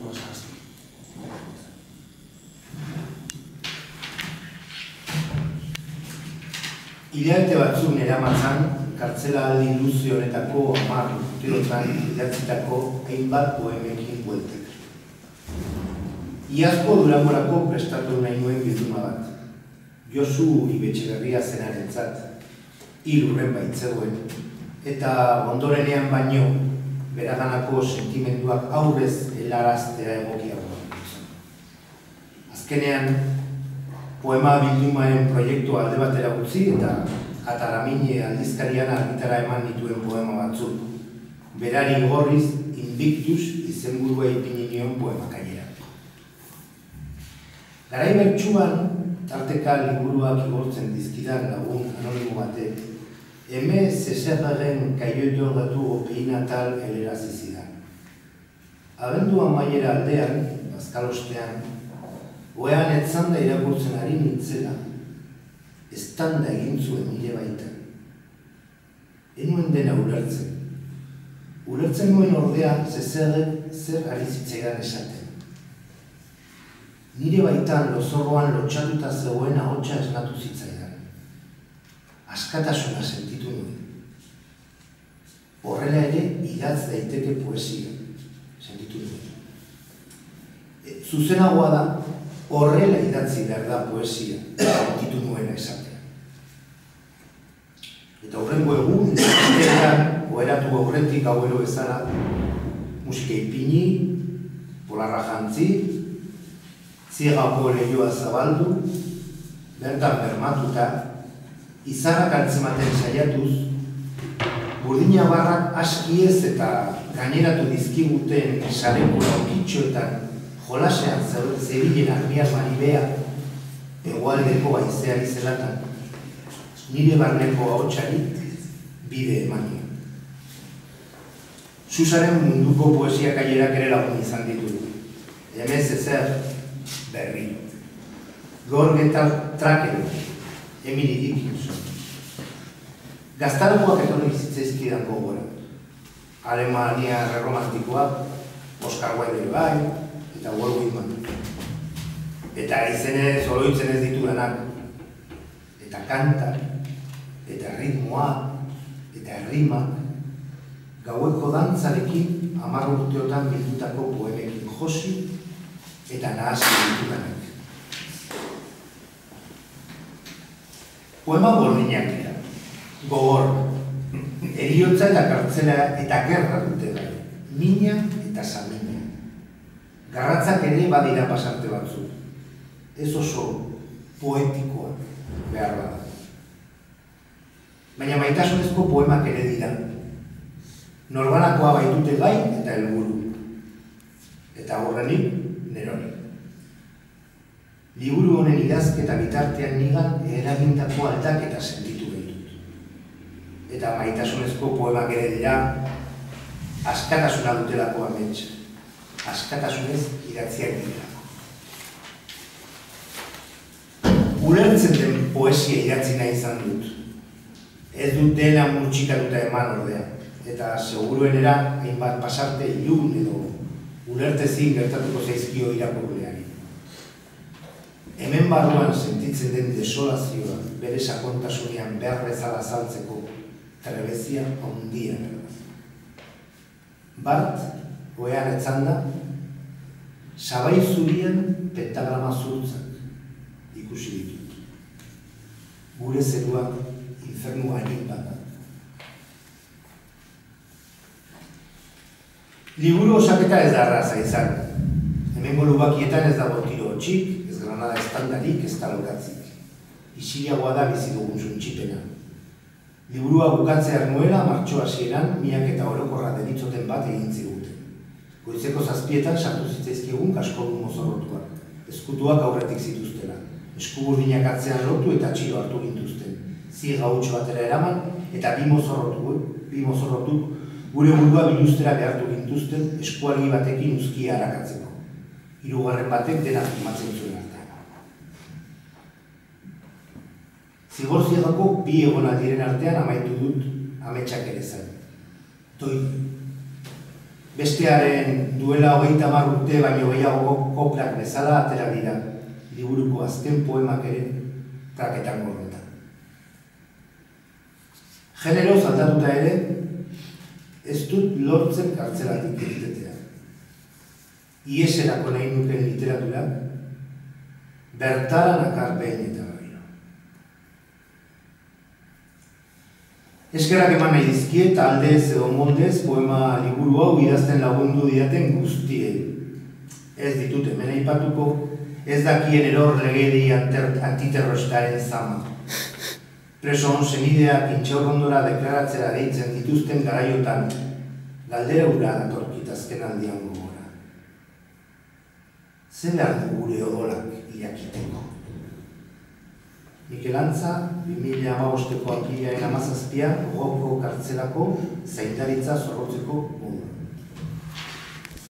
Hilabete batzuk neramatzan, kartzelaldi luze honetako 10 urteotan idatzitako hainbat poemekin bueltek. Iazko Durangorako prestatu nahi nuen bilduma bat. Josu Uribe-Etxeberria zenarentzat, hilurren baitzegoen, eta ondorenean baino beraganako sentimenduak aurrez helaraztea egokiagoa. Azkenean, poema bildumaren proiektua alde batera utzi eta Ataramine aldizkarian argitara eman dituen poema batzuk. Berari gorriz Invictus izenburua ipini nion poemakailera. Garai bertsuan, tarteka liburuak igortzen dizkidan lagun anonimo batek, Aimé Césarren Cahiers de Retour au pays natal helerazi zidan. Abendu amaiera aldean, bazkalostean, oean etzanda irakurtzen ari nintzela, eztanda egin zuen nire baitan. Enuen dena ulertzen. Ulertzen nuen ordea Césarrek zer ari zitzaidan esaten. Nire baitan lozorroan lotxatuta zegoen ahotsa esnatu zitzaidan. Askatasuna sentitu nuen. Horrela ere idatz daiteke poesia sentitu nuen. Zuzenagoa da, horrela idatzi behar da poesia sentitu nuena esatea. Eta horrengo egun, oheratu aurretik gauero bezala, musika ipini, polarra jantzi, ziegako lehioa zabaldu, bertan bermatuta, izarrak antzematen saiatuz, burdina barrak aski ez eta gaineratu dizkiguten sareko laukitxoetan jolasean zebilen armiar maribea hegoaldeko haizeari zelatan, nire barneko ahotsari bide emanio. Susaren munduko poesia kailerak ere lagun izan ditugu. Aimé Césaire berri. Gorgeta Traken, Emily Dickinson. Gaztarokoak etorri zitzaizkidan gogora. Alemania romantikoak, Oscar Wilde bai, eta Walt Whitman. Eta izenez, oroitzen ez ditudanak. Eta kantak, eta ritmoa, eta errimak, gaueko dantzarekin 10 urteotan bildutako poemekin josi eta nahasi ditudanak. Poema bordinak dira, gogor, heriotza eta kartzela eta gerra dute gai, mina eta samina. Garratzak ere badira pasarte batzuk, ez oso poetikoa behar bada. Baina maitasunezko poemak ere dira. Norbanakoa baitute gai eta helburu. Eta horrenik, neroni. Liburu honen idazketa bitartean nigan eragindako aldaketa sentitu behitut. Eta maitasunezko poemak ere dira askatasuna dutelako ametsa. Askatasunez idatziak direlako. Ulertzen den poesia idatzi nahi izan dut. Ez dut dena murtxikatuta eman ordea, eta seguruenera hainbat pasarte ilun edo ulertezin gertatuko zaizkio irakurleari. Hemen barruan sentitzen den desolazioa bere sakontasunean behar bezala azaltzeko trebezia handia. Bart, oean etzanda, sabai zurian pentagrama zurtzak ikusi ditut. Gure zeruak infernu hain bat. Liburu osaketa ez da arraza izan. Hemengo lubakietan ez dago tiro hotxik, ez granada estandarik, ez talokatzik. Isiliagoa da bizi dugun suntxipena. Liburua bukatzeak nuela, martxo hasieran, miak eta orokorra deritzoten bat egin ziguten. Goizeko 7:00 sartu zitzaizkigun kaskodun mozorrotuak. Ezkutuak aurretik zituztela. Eskuburdinak atzean lotu eta txilo hartu gintuzten. Ziega hutsu batera eraman eta bi mozorrotuk gure burua biluztera behartu gintuzten eskualgi batekin uzkia harakatzeko. Hirugarren batek dena filmatzen zuen artean. Zigor ziegako bi egonaldiren artean amaitu dut ametsak ere zen. Toi. Bestearen duela 30 urte baino gehiago koplak bezala atera dira, liburuko azken poemak ere traketan gorretan. Genero aldatuta ere, ez dut lortzen kartzelatik irtetea. Ieserako nahi nuken literaturak, bertara nakar behin eta berriro. Eskerrak eman nahi dizkiet, aldez edo moldez, poema liburu hau idazten lagundu didaten guztiei. Ez ditut hemen aipatuko, ez dakien eror legedi antiterroristaren zama. Preso hon senideak intxaurrondora deklaratzera deitzen dituzten garaiotan, galdera hura datorkit azken aldian gogora. Zer behar du gure odolak irakiteko? Mikel Antza, 2015ko apiriaren 17 gogoko kartzelako zaindaritza zorrotzeko moduan.